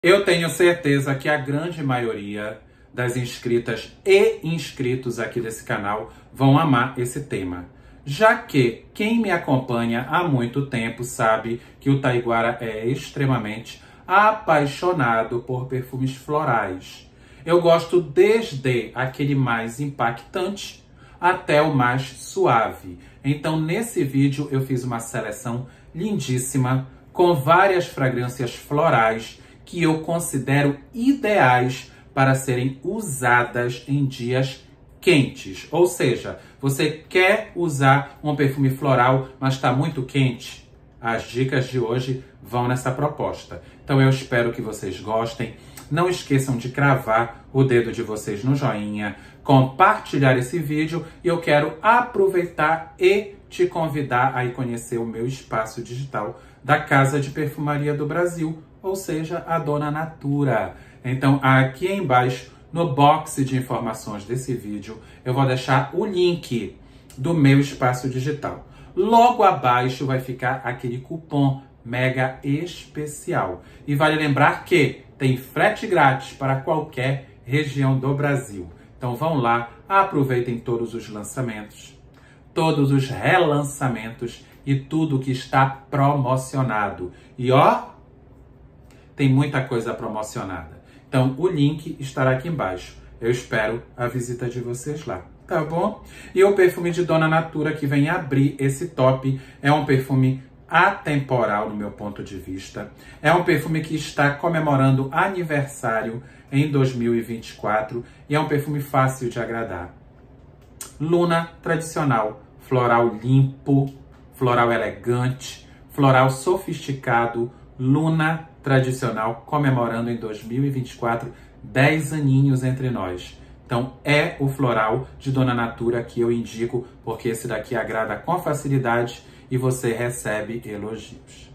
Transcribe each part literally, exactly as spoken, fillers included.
Eu tenho certeza que a grande maioria das inscritas e inscritos aqui desse canal vão amar esse tema, já que quem me acompanha há muito tempo sabe que o Taiguara é extremamente apaixonado por perfumes florais. Eu gosto desde aquele mais impactante até o mais suave. Então, nesse vídeo eu fiz uma seleção lindíssima com várias fragrâncias florais que eu considero ideais para serem usadas em dias quentes. Ou seja, você quer usar um perfume floral, mas está muito quente? As dicas de hoje vão nessa proposta. Então eu espero que vocês gostem. Não esqueçam de cravar o dedo de vocês no joinha, compartilhar esse vídeo, e eu quero aproveitar e te convidar a ir conhecer o meu espaço digital da Casa de Perfumaria do Brasil, ou seja, a Dona Natura. Então, aqui embaixo, no box de informações desse vídeo, eu vou deixar o link do meu espaço digital. Logo abaixo vai ficar aquele cupom mega especial. E vale lembrar que tem frete grátis para qualquer região do Brasil. Então vão lá, aproveitem todos os lançamentos, todos os relançamentos e tudo que está promocionado. E ó, tem muita coisa promocionada. Então o link estará aqui embaixo. Eu espero a visita de vocês lá, tá bom? E o perfume de Dona Natura que vem abrir esse top é um perfume atemporal no meu ponto de vista. É um perfume que está comemorando aniversário em dois mil e vinte e quatro e é um perfume fácil de agradar. Luna tradicional, floral limpo, floral elegante, floral sofisticado, Luna tradicional comemorando em dois mil e vinte e quatro dez aninhos entre nós. Então é o floral de Dona Natura que eu indico, porque esse daqui agrada com facilidade e você recebe elogios.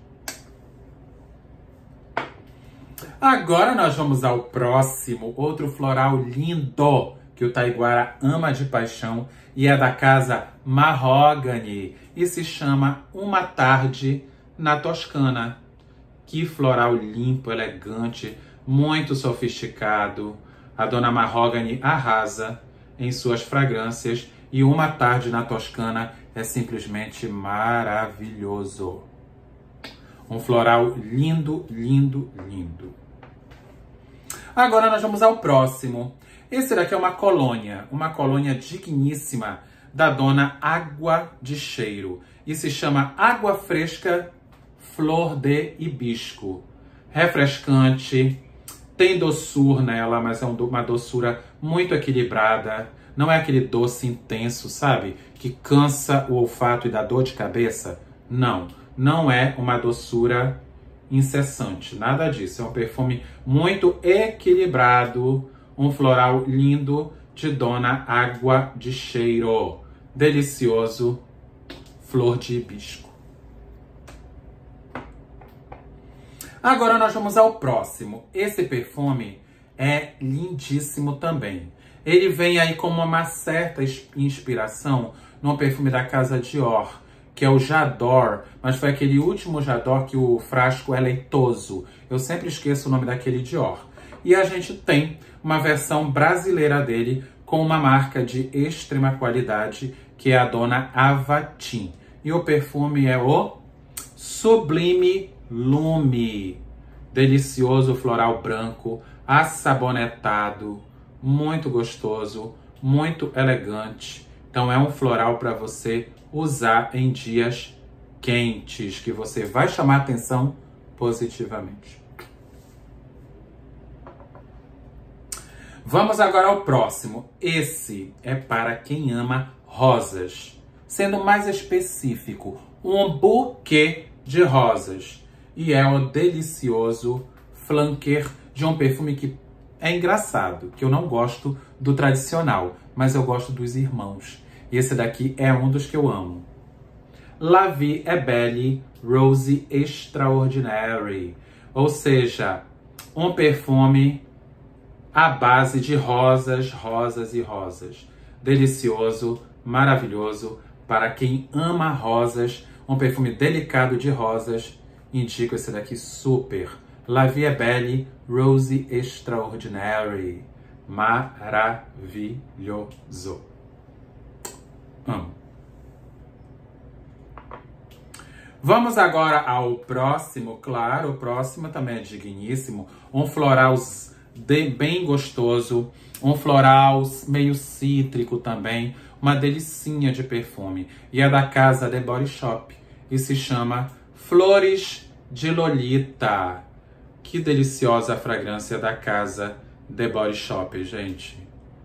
Agora nós vamos ao próximo, outro floral lindo que o Taiguara ama de paixão e é da casa Mahogany e se chama Uma Tarde na Toscana. Que floral limpo, elegante, muito sofisticado. A Dona Mahogany arrasa em suas fragrâncias e Uma Tarde na Toscana é simplesmente maravilhoso. Um floral lindo, lindo, lindo. Agora nós vamos ao próximo. Esse daqui é uma colônia, uma colônia digníssima da Dona Água de Cheiro. E se chama Água Fresca Flor de Hibisco. Refrescante, tem doçura nela, mas é uma doçura muito equilibrada. Não é aquele doce intenso, sabe? Que cansa o olfato e dá dor de cabeça. Não, não é uma doçura incessante, nada disso. É um perfume muito equilibrado, um floral lindo de Dona Água de Cheiro. Delicioso, flor de hibisco. Agora nós vamos ao próximo. Esse perfume é lindíssimo também. Ele vem aí com uma certa inspiração num perfume da casa Dior, que é o J'adore, mas foi aquele último J'adore que o frasco é leitoso. Eu sempre esqueço o nome daquele Dior. E a gente tem uma versão brasileira dele com uma marca de extrema qualidade, que é a Dona Avatim. E o perfume é o Sublime Lume. Delicioso floral branco, assabonetado, muito gostoso, muito elegante. Então é um floral para você usar em dias quentes, que você vai chamar atenção positivamente. Vamos agora ao próximo. Esse é para quem ama rosas. Sendo mais específico, um buquê de rosas. E é o delicioso flanquer de um perfume que é engraçado, que eu não gosto do tradicional, mas eu gosto dos irmãos. E esse daqui é um dos que eu amo. La Vie est Belle Rose Extraordinary. Ou seja, um perfume à base de rosas, rosas e rosas. Delicioso, maravilhoso, para quem ama rosas, um perfume delicado de rosas. Indico esse daqui super La Vie est Belle, Rose Extraordinary. Maravilhoso. Amo. Vamos agora ao próximo, claro, o próximo também é digníssimo. Um floral de, bem gostoso, um floral meio cítrico também, uma delicinha de perfume. E é da casa The Body Shop e se chama Flores de Lolita. Que deliciosa a fragrância da casa The Body Shop, gente.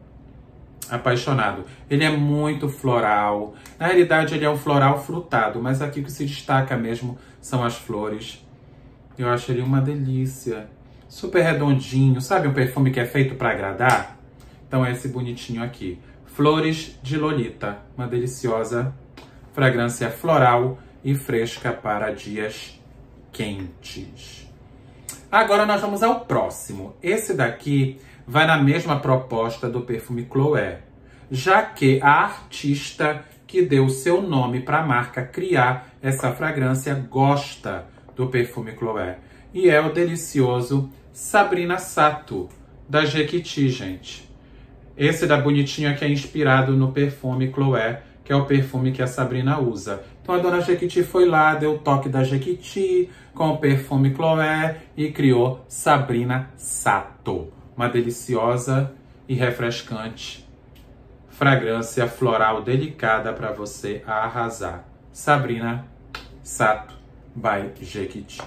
Apaixonado. Ele é muito floral. Na realidade, ele é um floral frutado, mas aqui o que se destaca mesmo são as flores. Eu acho ele uma delícia. Super redondinho. Sabe um perfume que é feito para agradar? Então é esse bonitinho aqui. Flores de Lolita. Uma deliciosa fragrância floral e fresca para dias quentes. Agora nós vamos ao próximo. Esse daqui vai na mesma proposta do perfume Chloé, já que a artista que deu seu nome para a marca criar essa fragrância gosta do perfume Chloé. E é o delicioso Sabrina Sato, da Jequiti, gente. Esse da bonitinho aqui é inspirado no perfume Chloé, que é o perfume que a Sabrina usa. Então a dona Jequiti foi lá, deu o toque da Jequiti com o perfume Chloé e criou Sabrina Sato. Uma deliciosa e refrescante fragrância floral delicada para você arrasar. Sabrina Sato by Jequiti.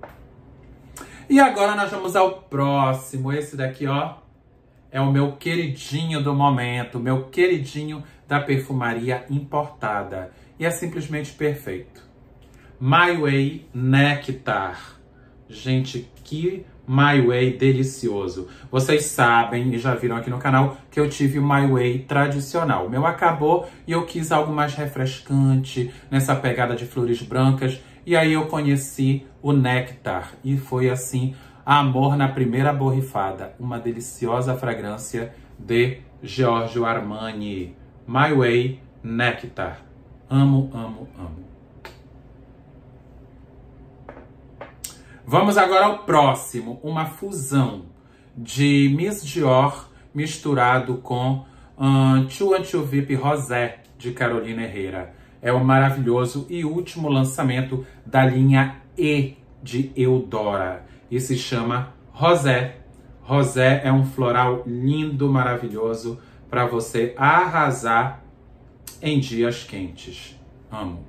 E agora nós vamos ao próximo. Esse daqui, ó, é o meu queridinho do momento, meu queridinho da perfumaria importada. E é simplesmente perfeito. My Way Nectar. Gente, que My Way delicioso. Vocês sabem e já viram aqui no canal que eu tive o My Way tradicional. O meu acabou e eu quis algo mais refrescante, nessa pegada de flores brancas. E aí eu conheci o Nectar. E foi assim, amor na primeira borrifada. Uma deliciosa fragrância de Giorgio Armani. My Way Nectar. Amo, amo, amo. Vamos agora ao próximo, uma fusão de Miss Dior misturado com um, Two and Two V I P Rosé de Carolina Herrera. É o maravilhoso e último lançamento da linha E de Eudora e se chama Rosé. Rosé é um floral lindo, maravilhoso para você arrasar em dias quentes. Amo.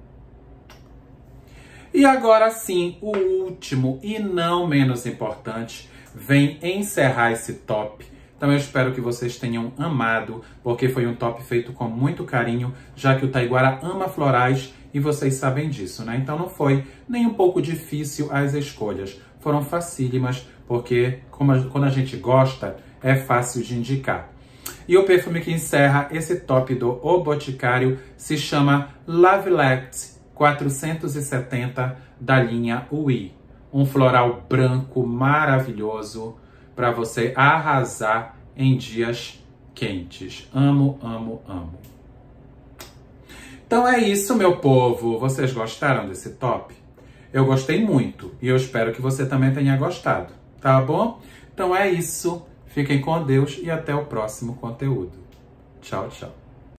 E agora sim, o último e não menos importante vem encerrar esse top. Então eu espero que vocês tenham amado, porque foi um top feito com muito carinho, já que o Taiguara ama florais e vocês sabem disso, né? Então não foi nem um pouco difícil as escolhas. Foram facílimas, porque como a, quando a gente gosta, é fácil de indicar. E o perfume que encerra esse top do O Boticário se chama Lavilette quatrocentos e setenta da linha Oui. Um floral branco maravilhoso para você arrasar em dias quentes. Amo, amo, amo. Então é isso, meu povo. Vocês gostaram desse top? Eu gostei muito e eu espero que você também tenha gostado, tá bom? Então é isso. Fiquem com Deus e até o próximo conteúdo. Tchau, tchau.